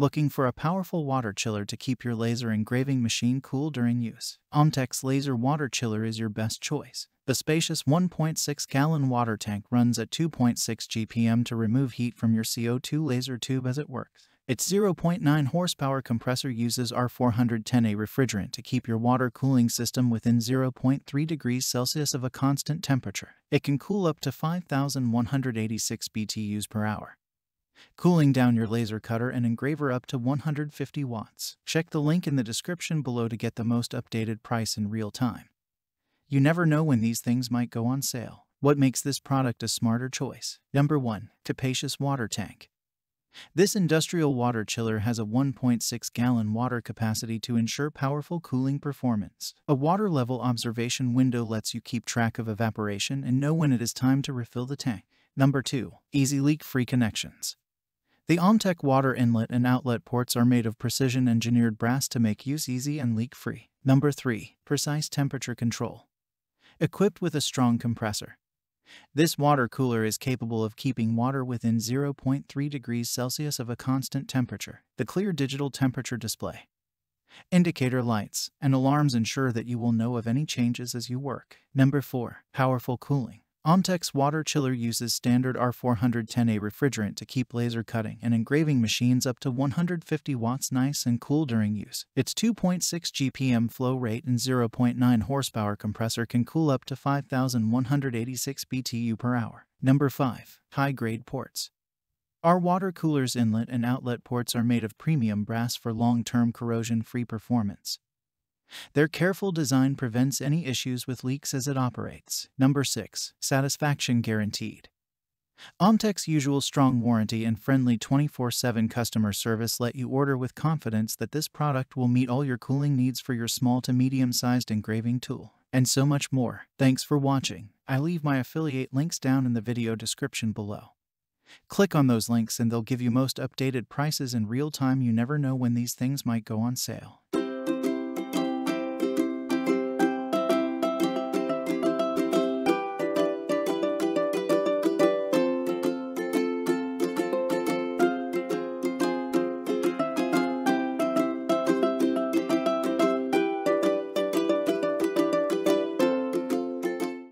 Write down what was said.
Looking for a powerful water chiller to keep your laser engraving machine cool during use? OMTech's laser water chiller is your best choice. The spacious 1.6-gallon water tank runs at 2.6 GPM to remove heat from your CO2 laser tube as it works. Its 0.9 horsepower compressor uses R410A refrigerant to keep your water cooling system within 0.3 degrees Celsius of a constant temperature. It can cool up to 5,186 BTUs per hour, cooling down your laser cutter and engraver up to 150 watts. Check the link in the description below to get the most updated price in real time. You never know when these things might go on sale. What makes this product a smarter choice? Number 1. Spacious water tank. This industrial water chiller has a 1.6-gallon water capacity to ensure powerful cooling performance. A water level observation window lets you keep track of evaporation and know when it is time to refill the tank. Number 2. Easy leak-free connections. The OMTech water inlet and outlet ports are made of precision-engineered brass to make use easy and leak-free. Number 3. Precise temperature control. Equipped with a strong compressor, this water cooler is capable of keeping water within 0.3 degrees Celsius of a constant temperature. The clear digital temperature display, indicator lights, and alarms ensure that you will know of any changes as you work. Number 4. Powerful cooling. OMTech's water chiller uses standard R410A refrigerant to keep laser cutting and engraving machines up to 150 watts nice and cool during use. Its 2.6 GPM flow rate and 0.9 horsepower compressor can cool up to 5,186 BTU per hour. Number 5. High-grade ports. Our water cooler's inlet and outlet ports are made of premium brass for long-term corrosion-free performance. Their careful design prevents any issues with leaks as it operates. Number 6. Satisfaction guaranteed. OMTech's usual strong warranty and friendly 24/7 customer service let you order with confidence that this product will meet all your cooling needs for your small to medium-sized engraving tool. And so much more. Thanks for watching. I leave my affiliate links down in the video description below. Click on those links and they'll give you most updated prices in real time. You never know when these things might go on sale.